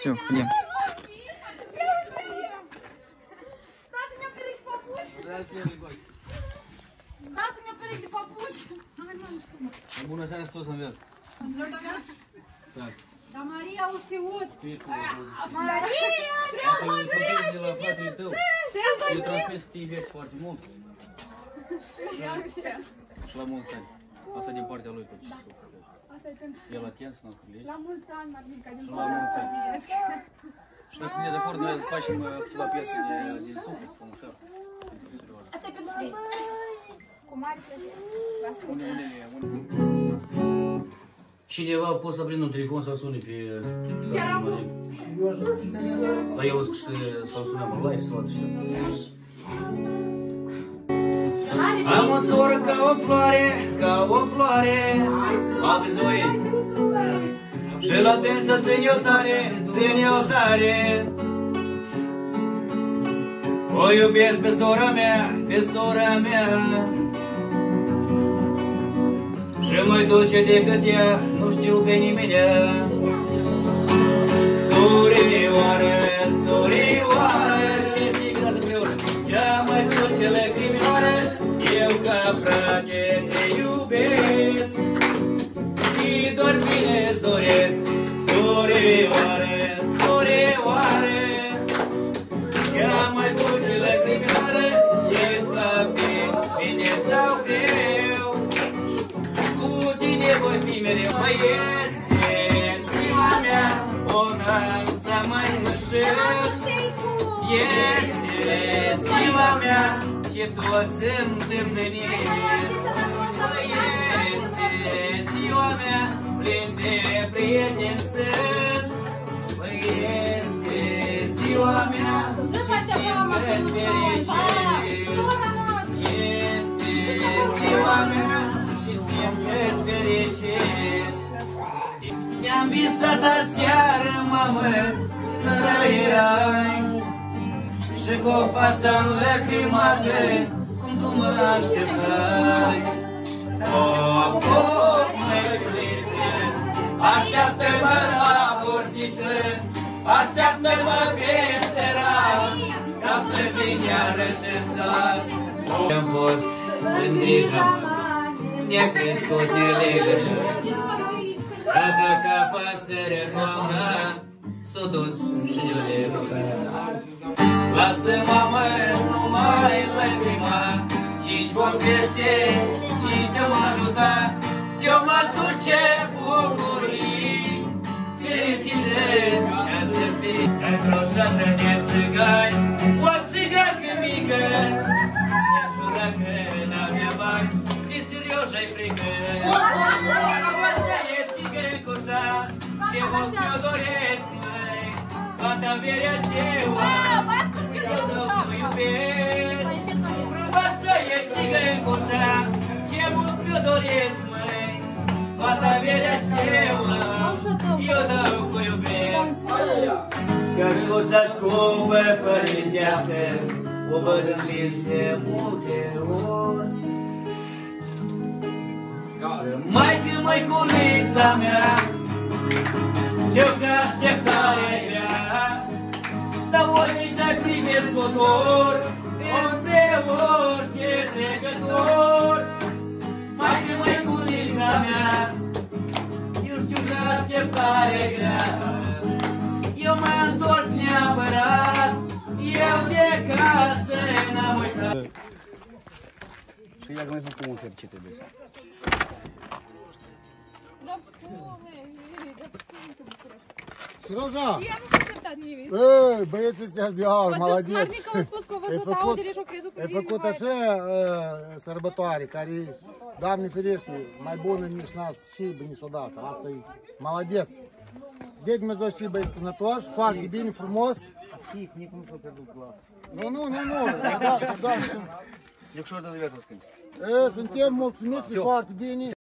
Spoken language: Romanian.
Все, ходім. Dați-mi o pereche papuși! Dați-mi o pereche papuși! Bună seara, toți să înveți. Dar Maria o știut! Maria, vreau să de la fratele tău. Eu transmis că te iubești foarte mult. Și la mulți ani. Asta din partea lui tot ce știu. El la Ken, să nu cârlești. La mulți ani, Marmica, din Și la mulți ani. Și dacă sunteți de acord, noi azi facem câteva piese din suflet, frumușor. Asta e pentru tine. Cu mare plăcere. Unde? Cineva poate să prindă un telefon să sune pe... Dar eu zic să-l sunăm în live, să vadă și am o soră ca o floare, altă-ți-o ei. Și la dânsă ține o tare. O iubesc pe sora mea, și mai dulce decât ea, nu știu pe nimeni. Surioară, cine știe când împreună, cea mai dulce lăcrimioară, eu ca frate te iubesc și doar bine îți doresc. Surioară, cea mai dulce lăcrimioară, ești la bine sau greu, cu tine voi fi mereu. Mă este ziua mea, o să mai înșel. Este ziua mea și toți întâmplăniri. Este ziua mea plin de prieteni sunt. Este ziua mea și simt fericit. Este ziua mea și simt fericit. I-am visat aseară, mamă, în rai, și cu o față înlăcrimată, cum tu mă așteptai. Of, măiculiță, așteaptă-mă la portiță, așteaptă-mă pe serat, ca să vin iarăși în sat. Am fost în grija mea, necrescut nelegătă, iată ca pasăre noamna, s-o dus și le lasă, mamă, numai lăcrima, ci-ți vom crește și ți-om ajuta, ți-om aduce bucurii fericite, ca să fii îngroșată de țigani. O țigancă mică se jură că n-avea bani, de serios ai frică. Asta e țigăncușa, ce mult mi-o doresc, măi, toată averea ce o am, eu nu iubesc. Frumoasă e țigăncușa, ce mult mi-o doresc, măi, toată averea ce o am, eu nu iubesc. Căsuța scumpă, părinteasă, o văd în liste multe ori. Măiculița mea, știu că așteptare grea, dar ochii te privesc cu dor, înspre orice trecător. Măiculița mea, eu știu că așteptare grea, eu mă întorc neapărat, eu de casă n-am uitat. Și dacă mai făcut un fer, ce trebuie să... Serежа! Я nu s-a cântat nimic. Băieții ăștia de aur, молодец! Marmica a spus că a văzut audere și a crezut că ai făcut așa sărbătoare, care, Doamne ferește, mai bună nici n-ați și niciodată. Asta e молодец! Deci Dumnezeu și băieți sănătoși, foarte bine, frumos. Nici nu s-a pierdut glasul. Nu, doar. Eu și-o de viață schimb. Suntem mulțumiți foarte bine.